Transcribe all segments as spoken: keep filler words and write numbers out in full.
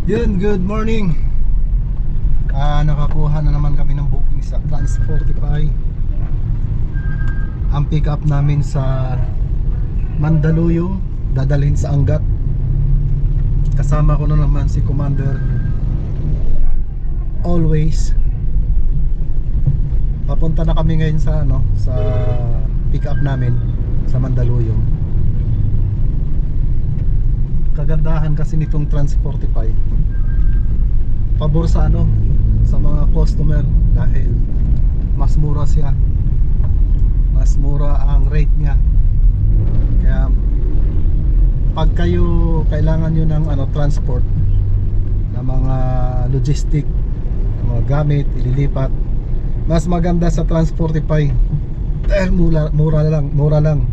Yun, good morning. Ah, nakakuha na naman kami ng booking sa Transportify. Ang pick up namin sa Mandaluyong, dadalhin sa Angat. Kasama ko na naman si Commander Always. Papunta na kami ngayon sa ano, sa pick up namin sa Mandaluyong. Kagandahan kasi nitong Transportify, pabor sa ano, sa mga customer dahil mas mura siya, mas mura ang rate niya. Kaya pag kayo kailangan nyo ng ano, transport na mga logistic, na mga gamit ililipat, mas maganda sa Transportify dahil mura, mura lang, mura lang.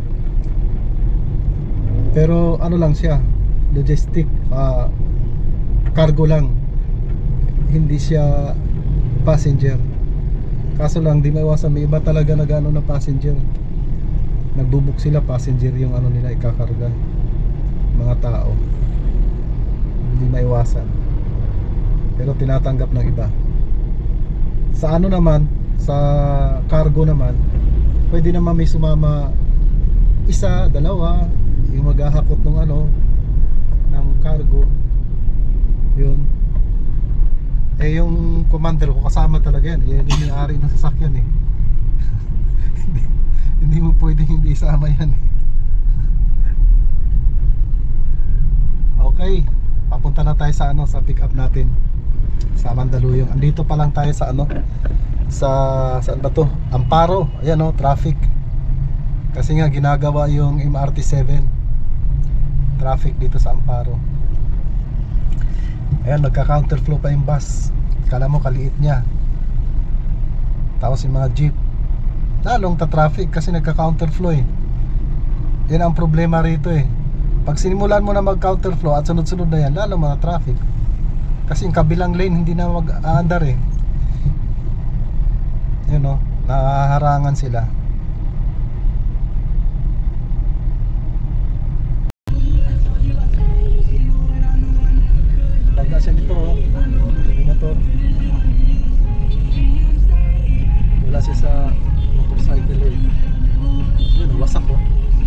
Pero ano lang siya, logistic, uh, cargo lang, hindi siya passenger. Kaso lang di maiwasan, may iba talaga na gano'n na passenger, nagbubuk sila, passenger yung ano nila ikakarga, mga tao. Hindi maiwasan, pero tinatanggap ng iba. Sa ano naman, sa cargo naman, pwede naman may sumama isa, dalawa, yung maghahakot ng ano, ng cargo. Yun. Eh yung commander ko kasama talaga yan. Yan yung may-ari ng sasakyan eh. hindi, hindi mo pwedeng hindi isama yan eh. Okay, papunta na tayo sa ano, sa pick up natin sa Mandaluyong. Andito pa lang tayo sa ano, sa saan ba to? Amparo. Ayan oh, traffic. Kasi nga ginagawa yung M R T seven. Traffic dito sa Amparo. Ayan, nagka-counterflow pa yung bus. Kala mo kaliit niya. Tapos yung mga jeep lalong ta-traffic kasi nagka-counterflow eh. Yan ang problema rito eh. Pag sinimulan mo na mag-counterflow at sunod-sunod na yan, lalong mga traffic. Kasi yung kabilang lane hindi na mag-aandar eh. Yun o, nahaharangan sila. Lagda siya nito oh, yung motor. Wala siya sa motorcycle eh. Yun, wasak oh.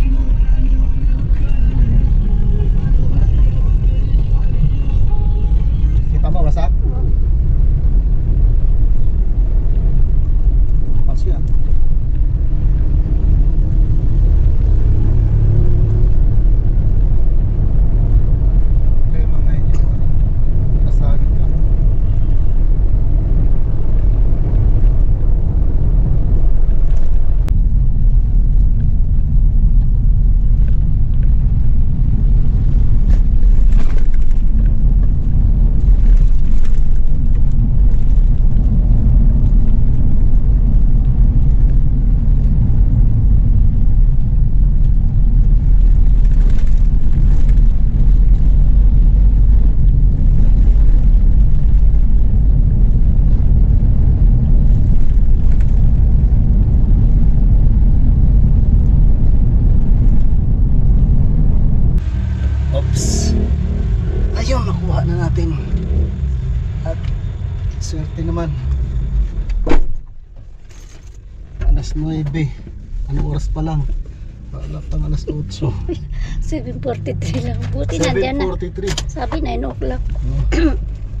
Kita mo, wasak? Pas yan. Swerte naman. Alas nuwebe. Anong oras pa lang? Wala pang alas otso. seven forty-three lang. Buti nandiyan na. seven forty-three. Sabi nine o'clock. Oh.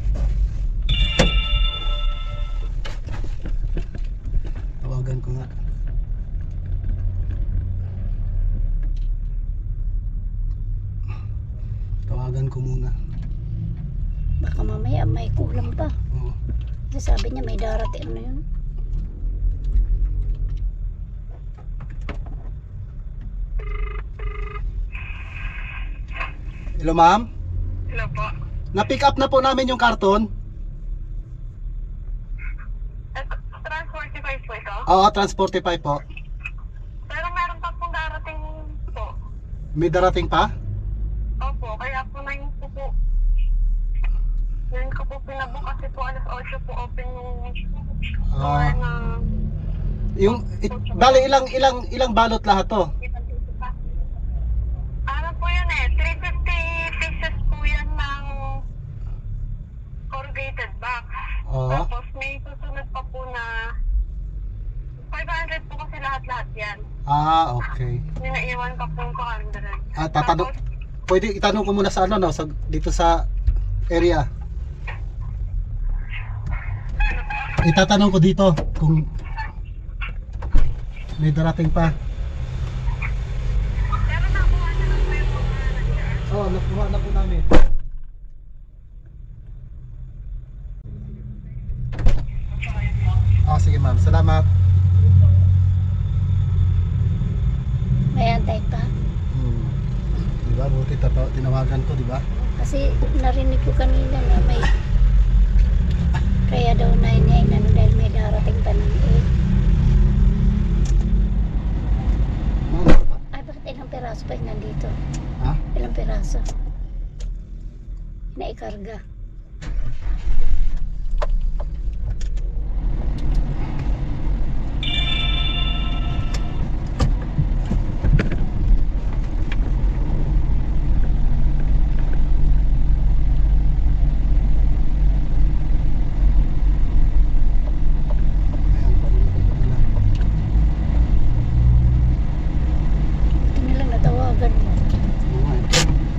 Tawagan ko nga. Tawagan ko muna. Baka mamaya may kulang pa. Oo. Kasi sabi niya may darating ano yun. Hello ma'am? Hello po. Na-pick up na po namin yung karton. Transportify po ito? Oo, Transportify po. Pero meron pa pong darating po. May darating pa? Opo, kaya po na yung po po. Ngayon ko po pinabook kasi po alas otso po open yung store Ah. na Yung it, bali ilang ilang ilang balot lahat to? ano po yun eh, three hundred fifty pieces po yan ng Ah, okay. May naiwan pa po sa kalendaran. Ah, tatanong, pwede itanong ko muna sa ano, no, sa, dito sa area. Itatanong ko dito kung may darating pa. Pero nakuha na lang po yung mga nandiyan. Oo, oh, nakuha na po namin. Ah, sige ma'am, salamat. May antay pa. Hmm. Diba, buti tata- tinawagan ko, diba? Kasi narinig ko kanina na may kaya daw nine nine ano dahil may darating pa ng eight. Ma'am, ano ba? Ay, bakit ilang piraso pa yung nandito? Ha? Ilang piraso? Naikarga. Ayan, pamilya ko na lang. Buti na lang natawagan mo. Oo nga, eh.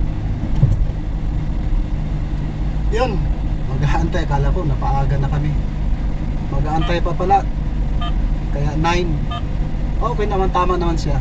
Yun, mag-aantay. Akala ko napaaga na kami. Mag-aantay pa pala. Kaya nine. Okay naman, tama naman siya.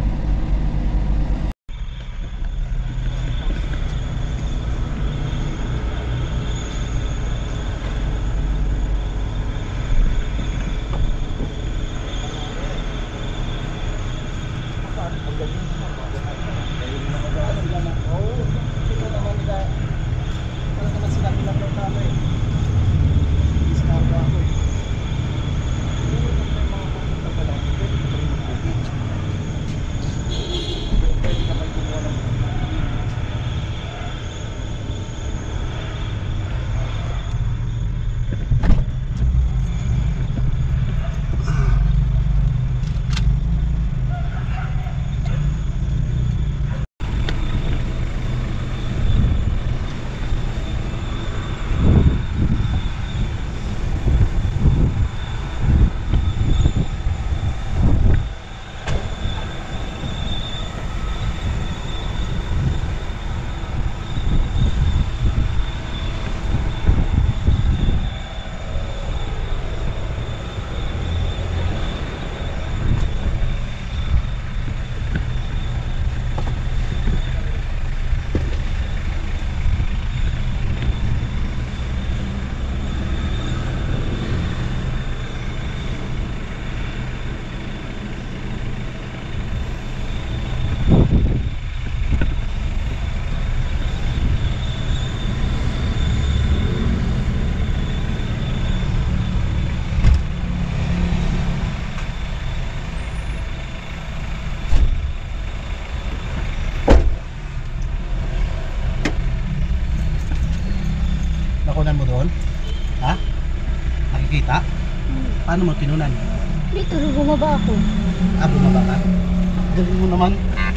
Nakunan mo doon? Ha? Nakikita? Hmm. Paano mo tinunan? Dito nung bumaba ako. Ah, bumaba ka? Galing mo naman.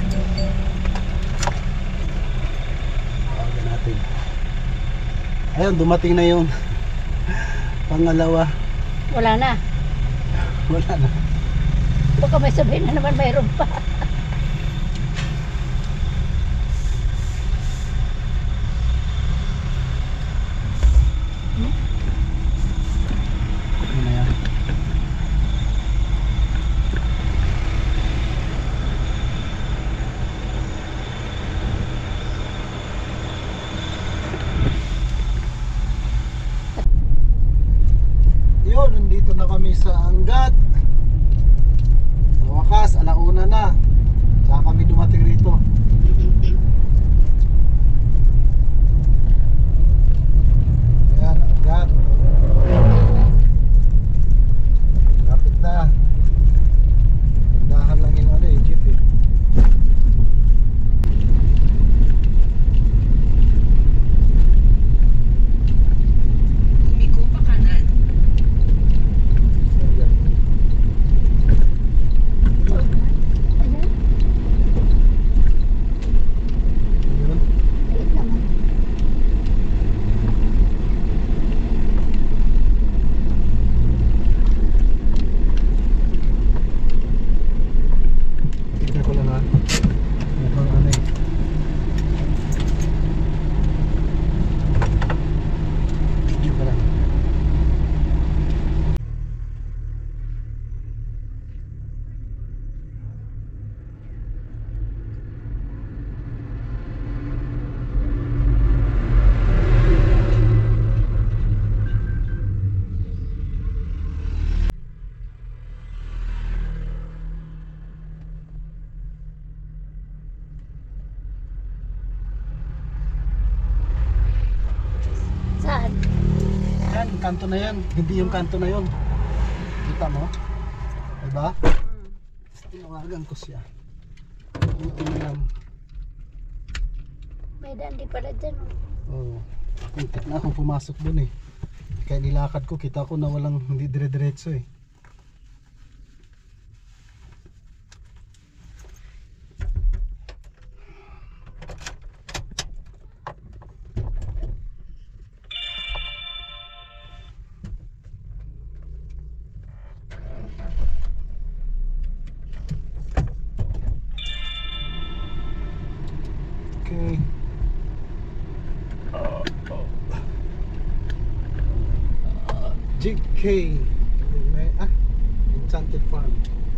Tawagan natin. Ayun, dumating na yung pangalawa. Wala na. Wala na. Baka may sabihin na naman mayroon pa. Ano na yan? Yun, nandito na kami sa Angat. Sa wakas, alauna na. yung kanto na yan, hindi yung kanto na yon. Kita mo? Diba? Hmm. Tinawagan ko siya. Buti na lang. May daan di pala dyan. Oh. Oo. Kuntik na akong pumasok dun eh. Kaya nilakad ko, kita ko na walang hindi dire-diretso eh. Okay. G K ah, Enchanted Farm.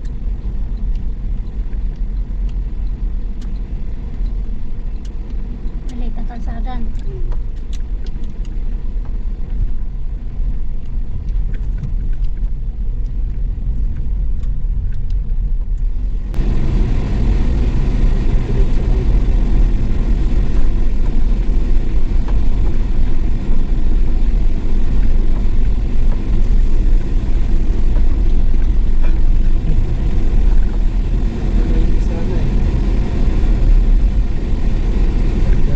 Maliit ang kalsadan. Hmm. Diretso lang. Hindi sana eh. Ganda.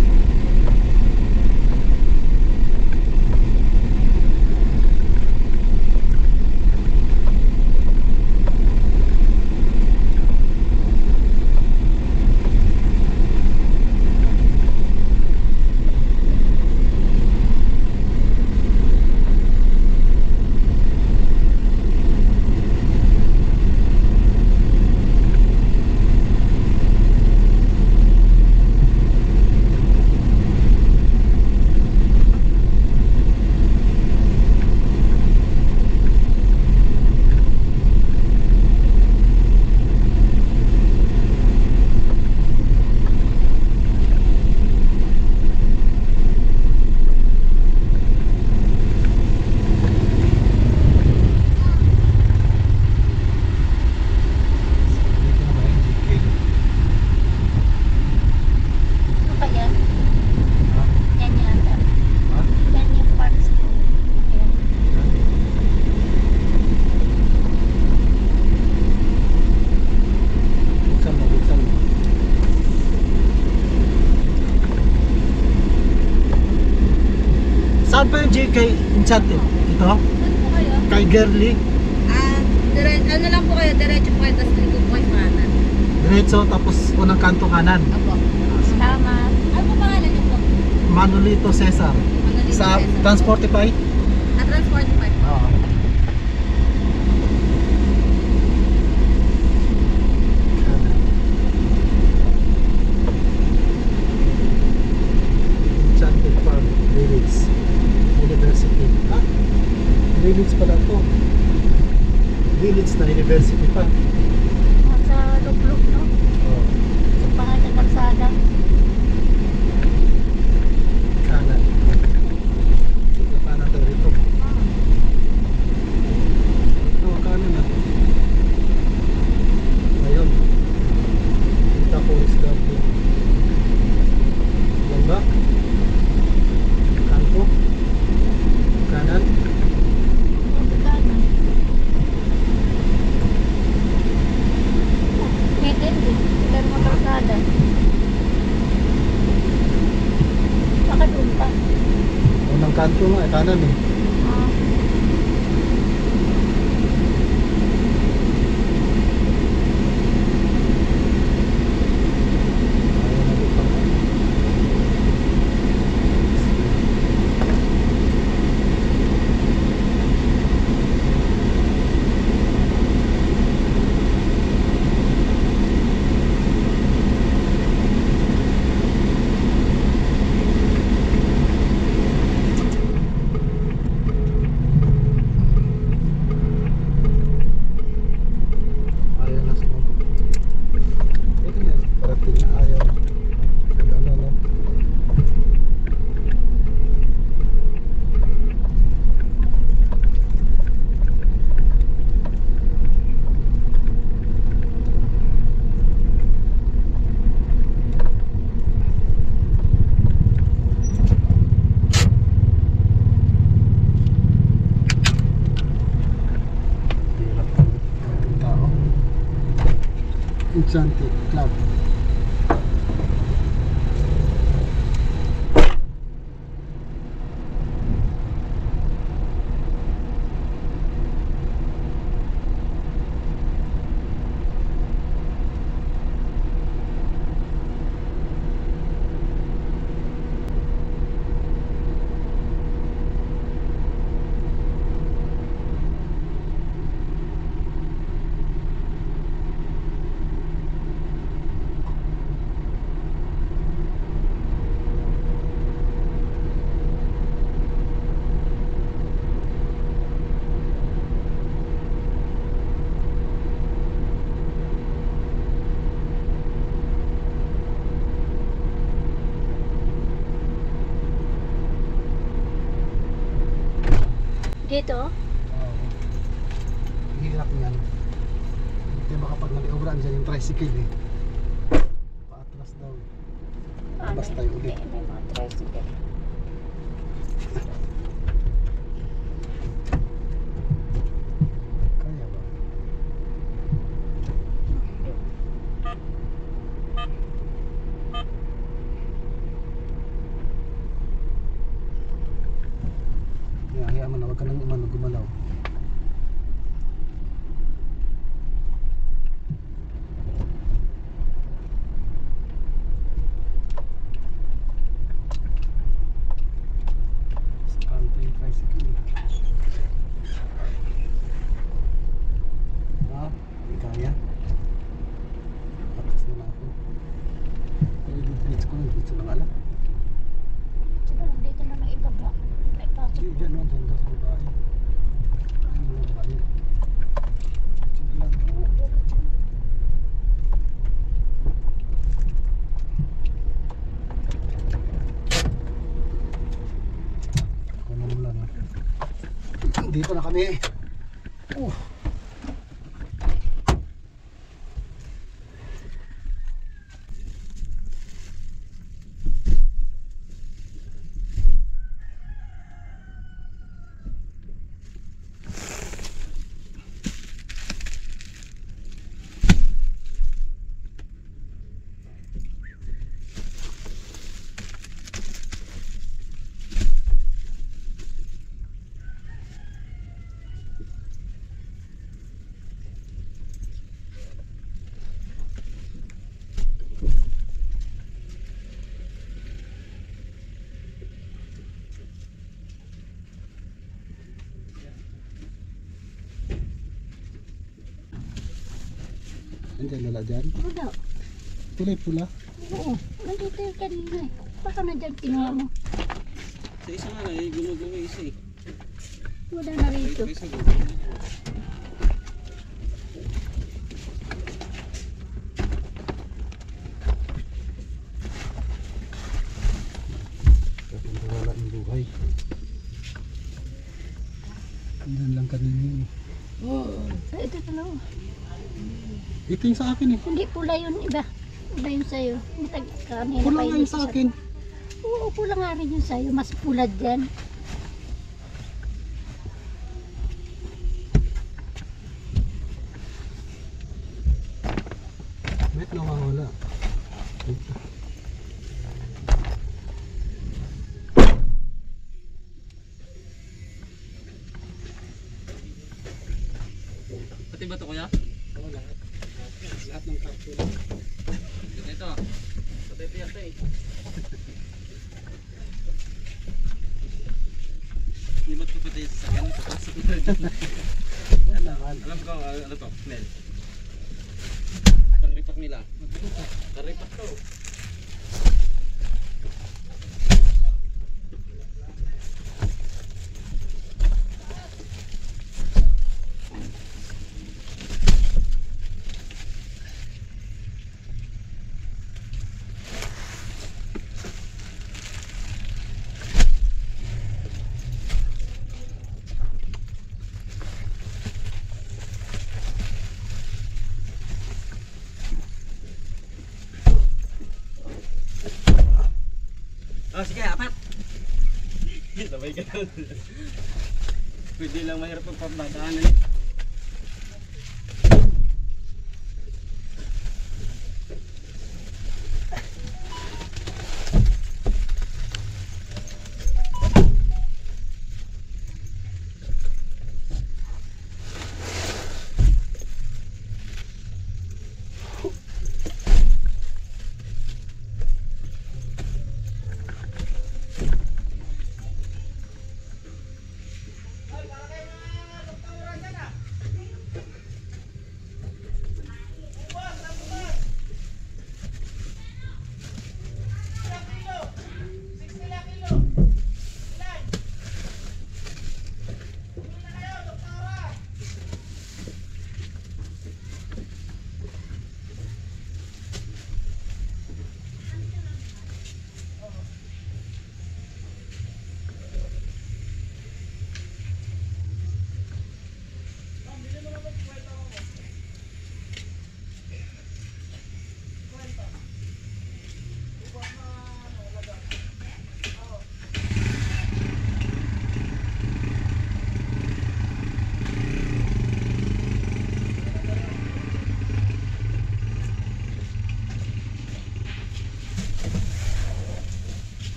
Dito na ba yung G K? Ano pa yan? Ha? Yan yata. Ha? Yan yung parts ko. Ayan. Buksan mo, buksan mo. Saan pa yung G K Enchanted? Ito? Saan po kayo? Kay Girly. Ah, dire ano lang po kayo, diretso po kayo, tapos ligo po kayo sa kanan. Diretso tapos unang kanto kanan. Apo. Tama. Ano po pangalan niyo po? Manolito Cesar. Manolito Sa Cesar. Transportify? Ah, Transport Park. Oo. Enchanted Farm Village University. Ah, village pala to. Village na university pa. Sa lublog, no? Oo. Sa pangal ng kalsada. Kanan. Ito kanan tayo rito. Ito kanan na. Ngayon. Kita ko is W. Yan ba? Kanto. Kanan. Sa kanan. Hidden din. Hidden mo kalsada. Baka doon pa. Unang kanto nga, eh, kanan eh. Ah. Ayaw na dito. Enchanted Club. Dito? Oo. Hirap yan. Hindi baka pag naliobran dyan yung tricycle eh. Paatras daw. Labas tayo ulit. May, may mga tricycle. Kaya ba? Kaya hayaan mo na, huwag ka nang umano gumalaw. Sakante yung tricycle. Ah, hindi kaya. Atras na na ako. Pero dito ko lang, dito lang alam. Siguro dito na may ibaba. May pasok. Hindi, dyan o, dyan daw sa babae. Ano yung babae? Dito lang. Kuno mo lang. ah. Dito na kami. Uh. Andiyan nala dyan. Wala. Kulay pula. Oo. Nandito yung kanina eh. Baka na dyan kinuha mo. Sa isa nga na eh, gumagawa isa eh. Wala na rito. Sa isa gumagawa. Kapag wala yung buhay. Ilan lang kanina eh. Ay, ito talaga. Ito yung sa akin eh. Hindi pula yun iba. Pula yun sa'yo. Hindi tag kanina Pula pa nga yun yung sa akin. Oo, pula nga rin yun sa'yo. Mas pula dyan. Ba't nawawala? Pati ba ito kuya? Wala. Lahat ng kapsula. Ito. Pati ito yata eh. Hindi ba't ko pati sa sakyan? Papasok na dyan. Alam ko, uh, ano to? Mel. Pang-repack nila. Pang-repack to. Oh, sige, apat. Sabay ka lang. Pwede lang mahirap ang pagdadaanan eh.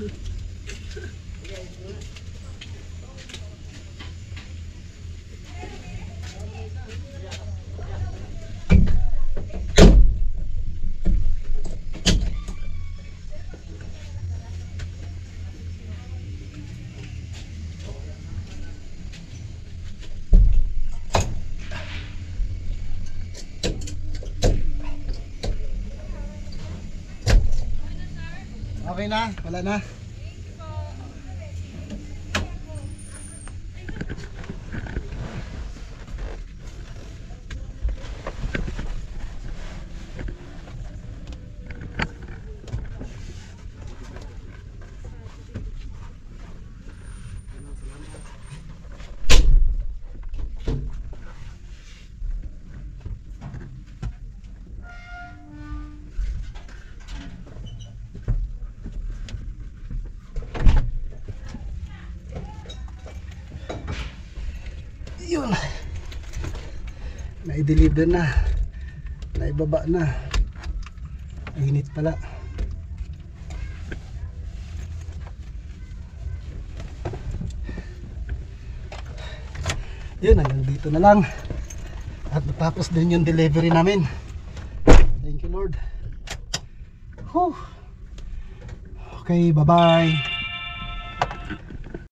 Okay na, wala na. Yun, na-deliver na, naibaba na, init pala. Yun, hanggang dito na lang at natapos din yung delivery namin. Thank you Lord. Whew. Okay, bye bye.